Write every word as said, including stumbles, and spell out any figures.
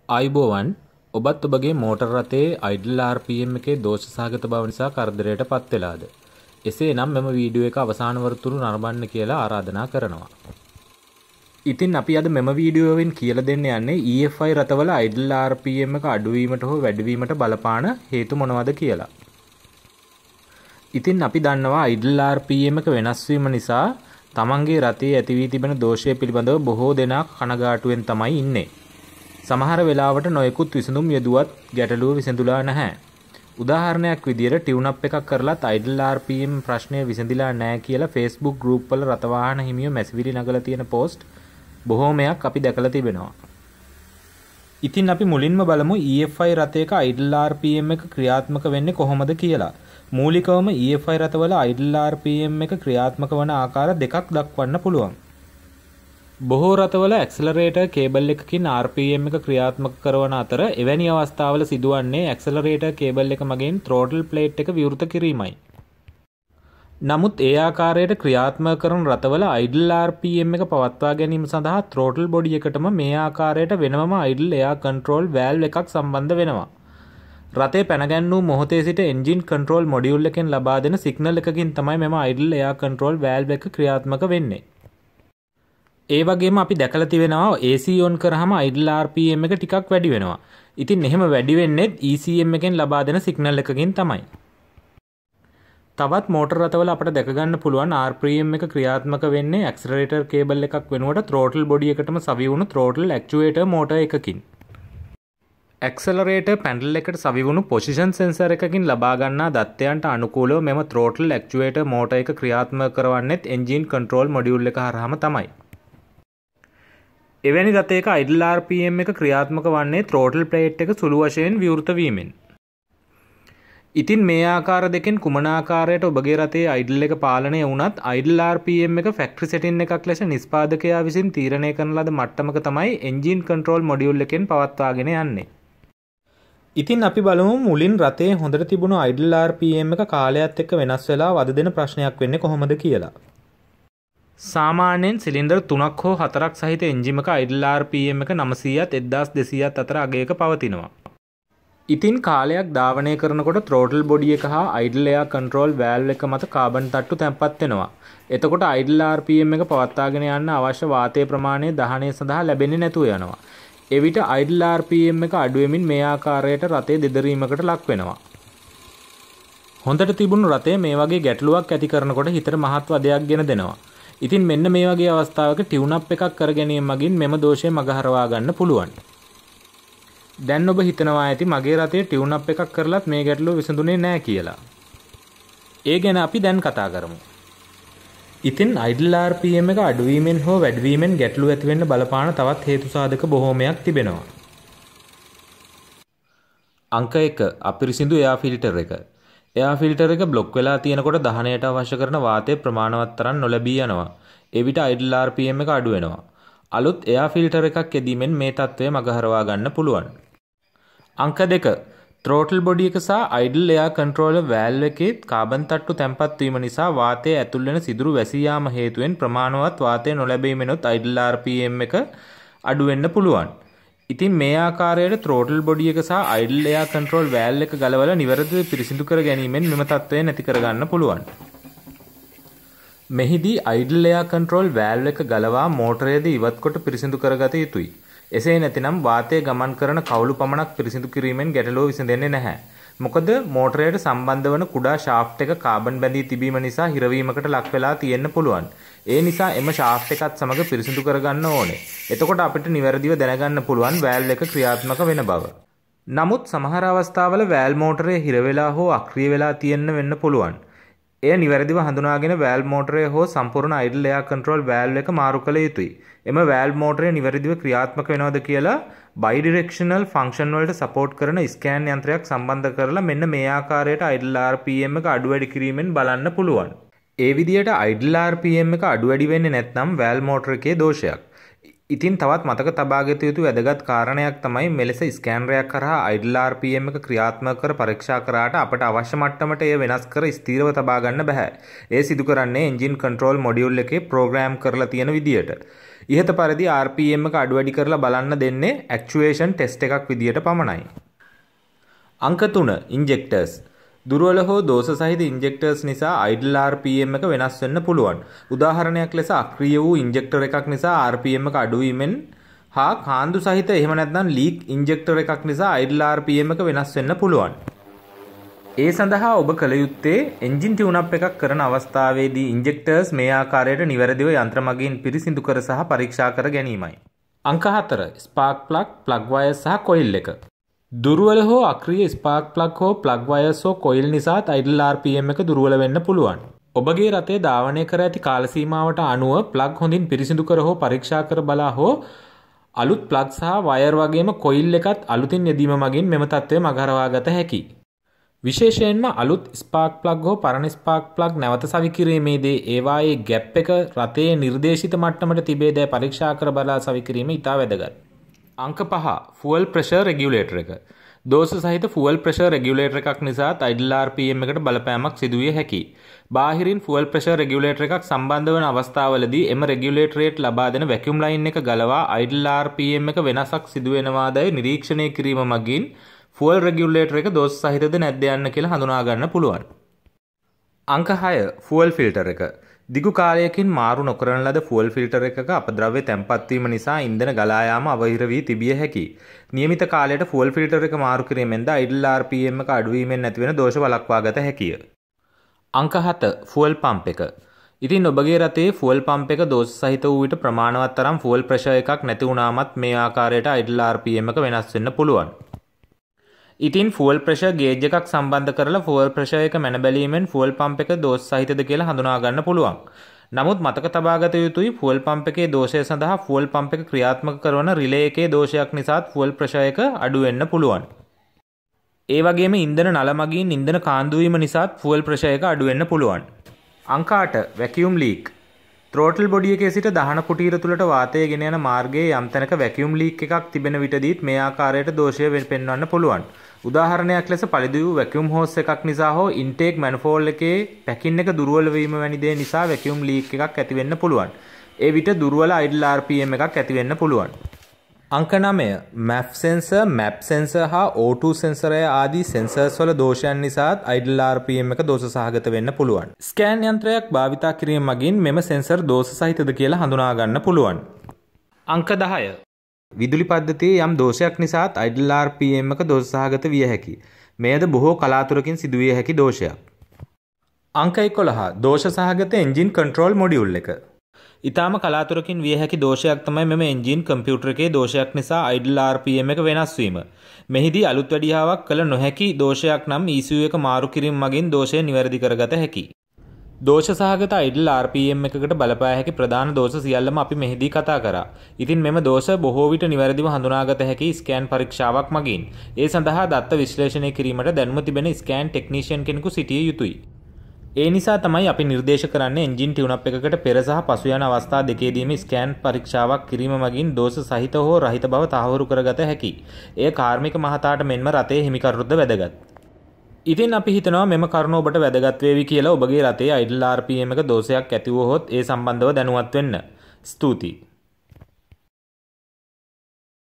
ආයුබෝවන් ඔබත් ඔබගේ මෝටර රථයේ idle R P M එකේ දෝෂ සහගත බව නිසා කරදරයට පත් වෙලාද? එසේනම් මෙම වීඩියෝ එක අවසාන වරතුරු නරඹන්න කියලා ආරාධනා කරනවා. ඉතින් අපි අද මෙම වීඩියෝවෙන් කියලා දෙන්න යන්නේ E F I රථවල idle R P M එක අඩුවීමට හෝ වැඩිවීමට බලපාන හේතු මොනවද කියලා. ඉතින් අපි දන්නවා idle R P M එක වෙනස් වීම නිසා තමන්ගේ රථයේ ඇති වී තිබෙන දෝෂය පිළිබඳව බොහෝ දෙනා කනගාටුවෙන් තමයි ඉන්නේ. සමහර වෙලාවට නොයෙකුත් විසඳුම් යෙදුවත් ගැටලුව විසඳුලා නැහැ. උදාහරණයක් විදියට ටියුන් අප් එකක් කරලත් idle R P M ප්‍රශ්නය විසඳිලා නැහැ කියලා Facebook group වල රථවාහන හිමියෝ මැසිවිලි නගලා තියෙන post බොහෝමයක් අපි දැකලා තිබෙනවා. ඉතින් අපි මුලින්ම බලමු E F I රථයක idle R P M එක ක්‍රියාත්මක වෙන්නේ කොහොමද කියලා. මූලිකවම E F I රථවල idle R P M එක ක්‍රියාත්මක වන ආකාර දෙකක් දක්වන්න පුළුවන්. බොහෝ රථවල ඇක්සලරේටර් කේබල් එකකින් R P M එක ක්‍රියාත්මක කරන අතර එවැනි අවස්ථාවල සිදුවන්නේ ඇක්සලරේටර් කේබල් එක මගින් throttle plate එක විවෘත කිරීමයි. නමුත් ඒ ආකාරයට ක්‍රියාත්මක කරන රථවල idle R P M එක පවත්වා ගැනීම සඳහා throttle body එකටම මේ ආකාරයට වෙනමම idle air control valve එකක් සම්බන්ධ වෙනවා. රථේ පැනගැන්වූ මොහොතේ සිට engine control module එකෙන් ලබා දෙන signal එකකින් තමයි මෙම idle air control valve එක ක්‍රියාත්මක වෙන්නේ. ඒ වගේම අපි දැකලා තිබෙනවා A C on කරාම idle R P M එක ටිකක් වැඩි වෙනවා. ඉතින් එහෙම වැඩි වෙන්නේ E C M එකෙන් ලබා දෙන සිග්නල් එකකින් තමයි. තවත් මෝටර රථවල අපිට දැක ගන්න පුළුවන් R P M එක ක්‍රියාත්මක වෙන්නේ ඇක්සලරේටර් කේබල් එකක් වෙනුවට throttle body එකටම සවි වුණු throttle actuator motor එකකින්. ඇක්සලරේටර් පැනල් එකට සවි වුණු position sensor එකකින් ලබා ගන්නා දත්තයන්ට අනුකූලව මෙම throttle actuator motor එක ක්‍රියාත්මක කරවන්නේත් engine control module එක හරහාම තමයි. එවැනි රථයක idle R P M එක ක්‍රියාත්මක වන්නේ throttle plate එක සුළු වශයෙන් විවෘත වීමෙන්. ඉතින් මේ ආකාර දෙකෙන් කුමන ආකාරයට ඔබගේ රථයේ idle එක පාලනය වුණත් idle R P M එක factory setting එකක් ලෙස නිෂ්පාදකයා විසින් තීරණය කරන ලද මට්ටමක තමයි engine control module එකෙන් පවත්වාගෙන යන්නේ. ඉතින් අපි බලමු මුලින් රථයේ හොඳට තිබුණු idle R P M එක කාලයත් එක්ක වෙනස් වෙලා වද දෙන ප්‍රශ්නයක් වෙන්නේ කොහොමද කියලා. සාමාන්‍යයෙන් සිලින්ඩර් තුනක් හෝ හතරක් සහිත එන්ජින් එක idle R P M එක නවසීයත් එක්දාස් දෙසීයත් අතර අගයක පවතිනවා. ඉතින් කාලයක් ධාවනය කරනකොට throttle body එක හා idle air control valve එක මත කාබන් තට්ටු තැම්පත් වෙනවා. එතකොට idle R P M එක පවත්වාගෙන යන්න අවශ්‍ය වාතයේ ප්‍රමාණය දහනය සඳහා ලැබෙන්නේ නැතුව යනවා. එවිට idle R P M එක අඩු වෙමින් මේ ආකාරයට රථය දෙදරීමකට ලක් වෙනවා. හොඳට තිබුණු රථය මේ වගේ ගැටලුවක් ඇති කරනකොට හිතට මහත් වදයක් ගෙන දෙනවා. ඉතින් මෙන්න මේ වගේ අවස්ථාවක ටියුන් අප් එකක් කර ගැනීම මගින් මෙම දෝෂය මගහරවා ගන්න පුළුවන්. දැන් ඔබ හිතනවා ඇති මගේ රථයේ ටියුන් අප් එකක් කරලත් මේ ගැටලුව විසඳුනේ නැහැ කියලා. ඒ ගැන අපි දැන් කතා කරමු. ඉතින් idle R P M එක අඩුවීමෙන් හෝ වැඩිවීමෙන් ගැටලුව ඇති වෙන්න බලපාන තවත් හේතු සාධක බොහෝමයක් තිබෙනවා. අංක එක අපිරිසිදු එයා ෆිල්ටර් එක. එයා ෆිල්ටර් එක බ්ලොක් වෙලා තියෙනකොට දහනයට අවශ්‍ය කරන වාතය ප්‍රමාණවත් තරම් නොලැබී යනවා. එවිට idle R P M එක අඩු වෙනවා. අලුත් එයා ෆිල්ටර් එකක් යෙදීමෙන් මේ තත්ත්වය මගහරවා ගන්න පුළුවන්. අංක දෙක throttle body එක සහ idle air controller valve එකේ කාබන් තට්ටු තැම්පත් වීම නිසා වාතය ඇතුල් වෙන සිදුරු වැසී යාම හේතුවෙන් ප්‍රමාණවත් වාතය නොලැබීමෙනුත් idle R P M එක අඩු වෙන්න පුළුවන්. ඉතින් මේ ආකාරයට throttle body එක සහ idle air control valve එක ගලවලා නිවැරදිව පිරිසිදු කර ගැනීමෙන් මෙම තත්ත්වය නැති කර ගන්න පුළුවන්. මෙහිදී idle air control valve එක ගලවා මෝටරයේද ඉවත් කොට පිරිසිදු කරගත යුතුයි. එසේ නැතිනම් වාතය ගමන් කරන කවුළු පමණක් පිරිසිදු කිරීමෙන් ගැටලුව විසඳෙන්නේ නැහැ. මොකද මෝටරයට සම්බන්ධ වන කුඩා ෂාෆ්ට් එක කාබන් බැඳී තිබීම නිසා හිරවීමකට ලක් වෙලා තියෙන්න පුළුවන්. ඒ නිසා එම ෂාෆ්ට් එකත් සමග පිරිසිදු කරගන්න ඕනේ. එතකොට අපිට නිවැරදිව දැනගන්න පුළුවන් valve එක ක්‍රියාත්මක වෙන බව. නමුත් සමහර අවස්ථාවල valve මෝටරය හිර වෙලා හෝ අක්‍රිය වෙලා තියෙන්න වෙන්න පුළුවන්. එය නිවැරදිව හඳුනාගෙන valve මෝටරය හෝ සම්පූර්ණ idle air control valve එක මාරු කළ යුතුයි. එම valve මෝටරය නිවැරදිව ක්‍රියාත්මක වෙනවද කියලා bidirectional function වලට support කරන ස්කෑන් යන්ත්‍රයක් සම්බන්ධ කරලා මෙන්න මේ ආකාරයට idle R P M එක අඩු වැඩි කිරීමෙන් බලන්න පුළුවන්. ඒ විදිහට idle R P M එක අඩු වැඩි වෙන්නේ නැත්නම් valve motor එකේ දෝෂයක්. ඉතින් තවත් මතක තබා ගත යුතු වැදගත් කාරණයක් තමයි මෙලෙස ස්කෑනරයක් කරහා idle ආර් පී එම් එක ක්‍රියාත්මක කර පරීක්ෂා කරාට අපට අවශ්‍ය මට්ටමට එය වෙනස් කර ස්ථිරව තබා ගන්න බෑ. ඒ සිදු කරන්නේ එන්ජින් කන්ට්‍රෝල් මොඩියුල් එකේ ප්‍රෝග්‍රෑම් කරලා තියෙන විදියට. ඉහත පරිදි ආර් පී එම් එක අඩු වැඩි කරලා බලන්න දෙන්නේ ඇක්චුවේෂන් ටෙස්ට් එකක් විදියට පමණයි. අංක තුන ඉන්ජෙක්ටර්ස්. දුර්වල හෝ දෝෂ සහිත ඉන්ජෙක්ටර්ස් නිසා idle ආර් පී එම් එක වෙනස් වෙන්න පුළුවන්. උදාහරණයක් ලෙස අක්‍රිය වූ ඉන්ජෙක්ටර් එකක් නිසා ආර් පී එම් එක අඩු වීමෙන් හා කාන්දු සහිත එහෙම නැත්නම් ලීක් ඉන්ජෙක්ටර් එකක් නිසා idle ආර් පී එම් එක වෙනස් වෙන්න පුළුවන්. ඒ සඳහා ඔබ කළ යුත්තේ එන්ජින් ටියුන් අප් එකක් කරන අවස්ථාවේදී ඉන්ජෙක්ටර්ස් මේ ආකාරයට නිවැරදිව යන්ත්‍ර මගින් පිරිසිදු කර සහ පරීක්ෂා කර ගැනීමයි. අංක හතර ස්පාර්ක් ප්ලග්, ප්ලග් වයර් සහ කොයිල් එක. දුර්වල හෝ අක්‍රිය ස්පාර්ක් ප්ලග් හෝ ප්ලග් වයර්ස් හෝ කොයිල් නිසාත් idle ආර් පී එම් එක දුර්වල වෙන්න පුළුවන්. ඔබගේ රථය ධාවනය කර ඇති කාල සීමාවට අනුව ප්ලග් හොඳින් පිරිසිදු කර හෝ පරීක්ෂා කර බලා හෝ අලුත් ප්ලග් සහ වයර් වගේම කොයිල් එකත් අලුතින් යෙදීම මගින් මෙම තත්ත්වය මගහරවා ගත හැකියි. විශේෂයෙන්ම අලුත් ස්පාර්ක් ප්ලග් හෝ පරණ ස්පාර්ක් ප්ලග් නැවත සවි කිරීමේදී ඒවායේ ගැප් එක රථයේ නිර්දේශිත මට්ටමට තිබේදැයි පරීක්ෂා කර බලා සවි කිරීම ඉතා වැදගත්. අංක පහ ෆුවල් ප්‍රෙෂර් රෙගියුලේටර් එක. දෝෂ සහිත ෆුවල් ප්‍රෙෂර් රෙගියුලේටර් එකක් නිසා idle ආර් පී එම් එකට බලපෑමක් සිදුවිය හැකියි. බාහිරින් ෆුවල් ප්‍රෙෂර් රෙගියුලේටර් එකක් සම්බන්ධ වන අවස්ථාවලදී එම රෙගියුලේටරයට ලබා දෙන වැකියුම් ලයින් එක ගලවා idle ආර් පී එම් එක වෙනසක් සිදු වෙනවාදයි නිරීක්ෂණය කිරීම මගින් ෆුවල් රෙගියුලේටර් එක දෝෂ සහිතද නැද්ද යන්න කියලා හඳුනා ගන්න පුළුවන්. අංක හය ෆුවල් ෆිල්ටර් එක. දිගු කාලයකින් මාරු නොකරන ලද ෆුවල් ෆිල්ටර් එකක අපද්‍රව්‍ය තැන්පත් වීම නිසා ඉන්ධන ගලා යාම අවහිර වී තිබිය හැකියි. නියමිත කාලයට ෆුවල් ෆිල්ටර් එක මාරු කිරීමෙන්ද idle ආර් පී එම් එක අඩු වීමෙන් නැතිවෙන දෝෂ වළක්වා ගත හැකිය. අංක හත ෆුවල් පම්ප් එක. ඉතින් ඔබගේ රථයේ ෆුවල් පම්ප් එක දෝෂ සහිත වූ විට ප්‍රමාණවත් තරම් ෆුවල් ප්‍රෙෂර් එකක් නැති වුණාමත් මේ ආකාරයට idle ආර් පී එම් එක වෙනස් වෙන්න පුළුවන්. ඉතින් ෆුවල් ප්‍රෙෂර් ගේජ් එකක් සම්බන්ධ කරලා ෆුවල් ප්‍රෙෂර් එක මැන බැලීමෙන් ෆුවල් පම්ප් එක දෝෂ සහිතද කියලා හඳුනා ගන්න පුළුවන්. නමුත් මතක තබා ගත යුතුයි ෆුවල් පම්ප් එකේ දෝෂය සඳහා ෆුවල් පම්ප් එක ක්‍රියාත්මක කරන රිලේ එකේ දෝෂයක් නිසාත් ෆුවල් ප්‍රෙෂර් එක අඩු වෙන්න පුළුවන්. ඒ වගේම ඉන්ධන නල මගින් ඉන්ධන කාන්දු වීම නිසාත් ෆුවල් ප්‍රෙෂර් එක අඩු වෙන්න පුළුවන්. අංක අට වැකියුම් ලීක්. ත්‍රෝටල් බොඩි එකේ සිට දහන කුටීර තුලට වාතය ගෙන යන මාර්ගයේ යම් තැනක වැකියුම් ලීක් එකක් තිබෙන විටදීත් මේ ආකාරයට දෝෂය පෙන්වන්න පුළුවන්. උදාහරණයක් ලෙස පළිදු වූ වැකියුම් හෝස් එකක් නිසා හෝ ඉන්ටේක් මැනිෆෝල්ඩ් එකේ පැකින් එක දුර්වල වීම වැනි දේ නිසා වැකියුම් ලීක් එකක් ඇති වෙන්න පුළුවන්. ඒ විට දුර්වල idle ආර් පී එම් එකක් ඇති වෙන්න පුළුවන්. අංක නවය මැප් සෙන්සර්, මැප් සෙන්සර් හා ඕ ටූ සෙන්සරය ආදී සෙන්සර්ස් වල දෝෂයන් නිසාත් idle ආර් පී එම් එක දෝෂ සහගත වෙන්න පුළුවන්. ස්කෑන් යන්ත්‍රයක් භාවිතා කිරීම මගින් මෙම සෙන්සර් දෝෂ සහිතද කියලා හඳුනා ගන්න පුළුවන්. අංක දහය විදුලි පද්ධතියේ යම් දෝෂයක් නිසාත් idle ආර් පී එම් එක දෝෂ සහගත විය හැකියි. මෙයද බොහෝ කලාතුරකින් සිදුවිය හැකි දෝෂයක්. අංක එකොළහ දෝෂ සහගත එන්ජින් කන්ට්‍රෝල් මොඩියුල් එක. ඊටාම කලාතුරකින් විය හැකි දෝෂයක් තමයි මෙම එන්ජින් කම්පියුටර් එකේ දෝෂයක් නිසා idle ආර් පී එම් එක වෙනස් වීම. මෙහිදී අලුත් වැඩියාවක් කළ නොහැකි දෝෂයක් නම් ඊ සී යූ එක මාරු කිරීම මගින් දෝෂය නිවැරදි කරගත හැකියි. දෝෂ සහගත idle ආර් පී එම් එකකට බලපෑ හැකි ප්‍රධාන දෝෂ සියල්ලම අපි මෙහිදී කතා කරා. ඉතින් මෙම දෝෂ බොහෝ විට නිවැරදිව හඳුනාගත හැකි ස්කෑන් පරීක්ෂාවක් මගින්. ඒ සඳහා දත්ත විශ්ලේෂණය කිරීමට දැනුම තිබෙන ස්කෑන් ටෙක්නීෂියන් කෙනෙකු සිටිය යුතුයි. ඒ නිසා තමයි අපි නිර්දේශ කරන්නේ එන්ජින් ටියුන් අප් එකකට පෙර සහ පසු යන අවස්ථා දෙකේදීම ස්කෑන් පරීක්ෂාවක් කිරීම මගින් දෝෂ සහිත හෝ රහිත බව තහවුරු කරගත හැකියි. එය කාර්මික මහතාට මෙන්ම රථයේ හිමිකරුද්ද වැදගත්. ඉතින් අපි හිතනවා මෙම කරුණ ඔබට වැදගත් වේවි කියලා. ඔබගේ රථයේ idle ආර් පී එම් එක දෝෂයක් ඇති වුවහොත් ඒ සම්බන්ධව දැනුවත් වෙන්න. ස්තුතියි.